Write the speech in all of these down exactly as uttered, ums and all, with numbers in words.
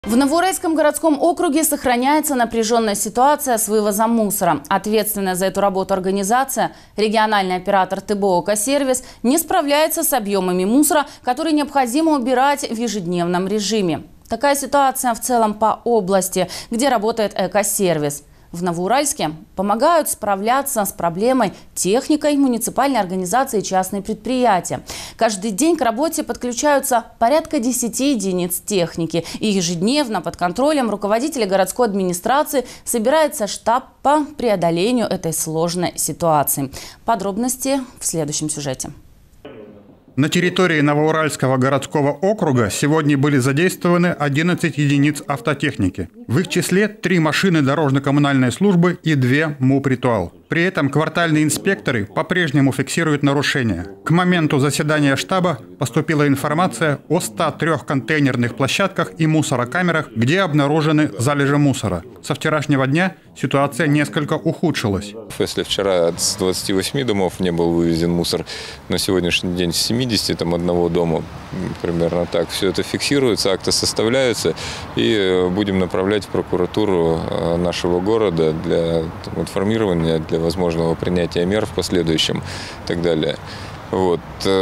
В Новоуральском городском округе сохраняется напряженная ситуация с вывозом мусора. Ответственная за эту работу организация, региональный оператор ТБО «Экосервис», не справляется с объемами мусора, который необходимо убирать в ежедневном режиме. Такая ситуация в целом по области, где работает «Экосервис». В Новоуральске помогают справляться с проблемой техникой, муниципальной организации и частные предприятия. Каждый день к работе подключаются порядка десяти единиц техники. И ежедневно под контролем руководителя городской администрации собирается штаб по преодолению этой сложной ситуации. Подробности в следующем сюжете. На территории Новоуральского городского округа сегодня были задействованы одиннадцать единиц автотехники. В их числе три машины дорожно-коммунальной службы и две МУП «Ритуал». При этом квартальные инспекторы по-прежнему фиксируют нарушения. К моменту заседания штаба поступила информация о ста трёх контейнерных площадках и мусорокамерах, где обнаружены залежи мусора. Со вчерашнего дня ситуация несколько ухудшилась. Если вчера с двадцати восьми домов не был вывезен мусор, на сегодняшний день с семидесяти там, одного дома, примерно так, все это фиксируется, акты составляются, и будем направлять в прокуратуру нашего города для там, информирования, для возможного принятия мер в последующем и так далее. Вот.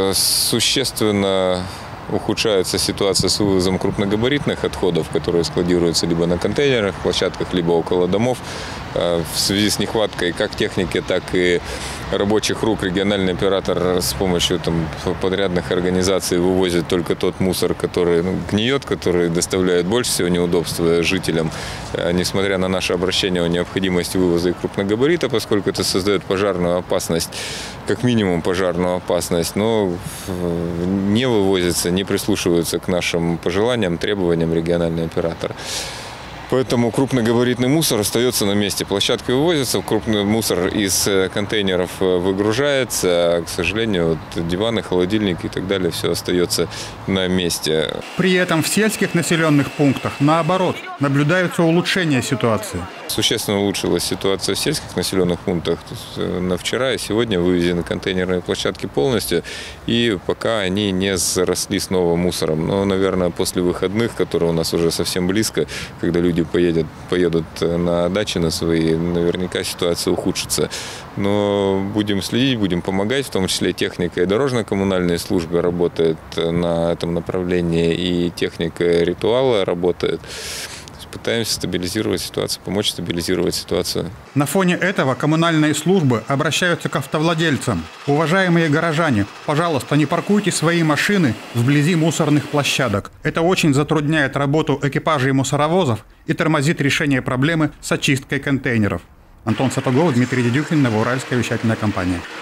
Существенно ухудшается ситуация с вывозом крупногабаритных отходов, которые складируются либо на контейнерных площадках, либо около домов. В связи с нехваткой как техники, так и рабочих рук региональный оператор с помощью там, подрядных организаций вывозит только тот мусор, который ну, гниет, который доставляет больше всего неудобства жителям. Несмотря на наше обращение о необходимости вывоза и крупногабарита, поскольку это создает пожарную опасность, как минимум пожарную опасность, но не вывозится, не прислушиваются к нашим пожеланиям, требованиям региональный оператор. Поэтому крупногабаритный мусор остается на месте. Площадки вывозятся, крупный мусор из контейнеров выгружается. А, к сожалению, вот диваны, холодильники и так далее, все остается на месте. При этом в сельских населенных пунктах, наоборот, наблюдается улучшение ситуации. Существенно улучшилась ситуация в сельских населенных пунктах. На вчера и сегодня вывезены контейнерные площадки полностью, и пока они не заросли снова мусором. Но, наверное, после выходных, которые у нас уже совсем близко, когда люди поедут, поедут на дачи на свои, наверняка ситуация ухудшится. Но будем следить, будем помогать, в том числе техника и дорожно-коммунальные службы работает на этом направлении, и техника «Ритуала» работает. Пытаемся стабилизировать ситуацию, помочь стабилизировать ситуацию. На фоне этого коммунальные службы обращаются к автовладельцам. Уважаемые горожане, пожалуйста, не паркуйте свои машины вблизи мусорных площадок. Это очень затрудняет работу экипажей мусоровозов и тормозит решение проблемы с очисткой контейнеров. Антон Сапогов, Дмитрий Дедюхин, Новоуральская вещательная компания.